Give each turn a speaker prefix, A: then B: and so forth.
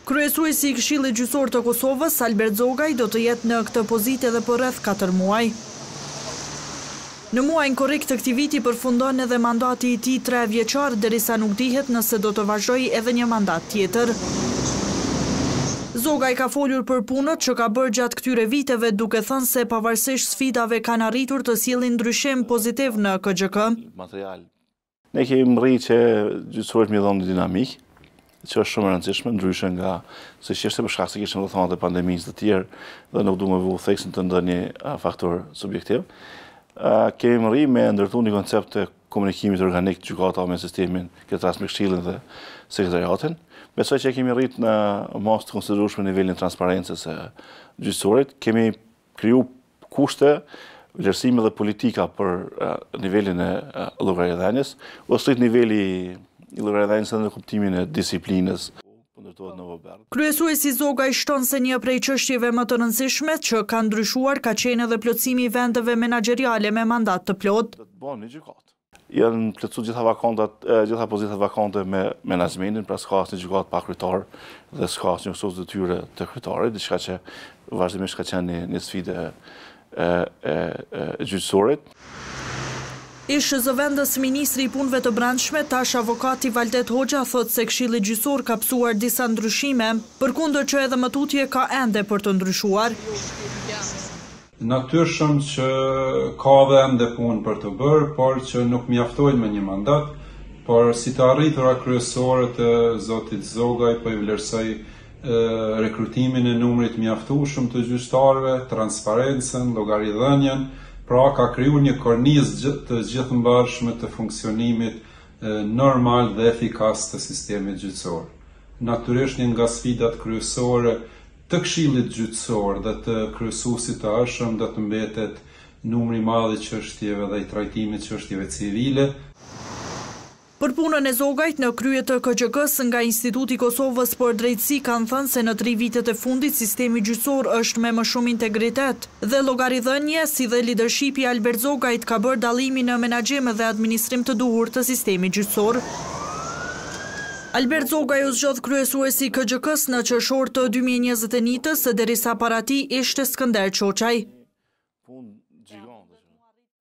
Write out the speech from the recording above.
A: Kryesuesi i Këshillit Gjyqësor të Kosovës, Albert Zogaj, do të jetë në këtë pozitë edhe për rreth 4 muaj. Në muajin korrik të këtij viti përfundon edhe mandati i tij 3 vjeçar, derisa nuk dihet nëse do të vazhdojë edhe një mandat tjetër. Zogaj ka folur për punët që ka bërë gjatë këtyre viteve, duke thënë se pavarësisht sfidave kanë arritur të sjellin ndryshim pozitiv në KXK.
B: Ne kemi rritë që gjyqësorët më dhonë dinamikë, që është shumë e rëndësishme, ndryshe nga se qështë për shkak se kishim rrethanat e pandemisë të tjerë dhe nuk du me vu theksin të ndonjë faktor subjektiv. Kemi rritë me ndërtu një koncept të komunikimit organik të gjykata me sistemin këtë rast me Këshillin dhe sekretariatin. Besoj që kemi rritë në mas të konsiderueshme nivelin transparencës së gjyqësorit. Kemi kriju kushte, vlerësime dhe politika për nivelin e llogaridhënies, ose niveli i llogaridhënies në kuptimin e disiplinës.
A: Kryesuesi Zogaj shton se një prej çështjeve më të rëndësishme që ka ndryshuar ka qenë edhe plotësimi i vendeve menaxheriale me mandat të plotë.
B: Janë plotësuar gjitha pozitat vakante me menaxhmentin, pra s'ka asnjë gjykat pa kryetar dhe s'ka asnjë kusht detyre të kryetarit, diçka që vazhdimisht ka qenë një sfidë e gjyqësorit.
A: Ish zëvendës ministri i punëve të brendshme, tash avokati Valdet Hoxha, thotë se Këshilli Gjyqësor ka psuar disa ndryshime, përkundër që edhe më tutje ka ende për të ndryshuar.
C: Natyrshëm që ka dhe ende punë për të bërë, por që nuk mjaftojnë me një mandat, por si të arritura kryesore të zotit Zogaj, po i vlerësoj rekrutimin e numrit mjaftueshëm të gjyqtarëve, transparencën, llogaridhënien. Pra ka kriju një kornizë të gjithëmbarshme të funksionimit normal dhe efikas të sistemit gjyqësor. Natyrisht një nga sfidat kryesore të Këshillit Gjyqësor dhe të kryesuesit të arshëm do të mbetet numri i madh i çështjeve dhe i trajtimit çështjeve civile.
A: Për punën e Zogajt në krye të KXK-s nga Instituti i Kosovës për Drejtësi kanë thënë se në 3 vitet e fundit sistemi gjyqësor është me më shumë integritet dhe llogaridhënie si dhe leadershipi Albert Zogajt ka bërë dallimin në menaxhim dhe administrim të duhur të sistemit gjyqësor. Albert Zogaj u zgjodh kryesuesi i KXK-s në qershor të 2021-s, derisa para tij ishte Skënder Çoçaj.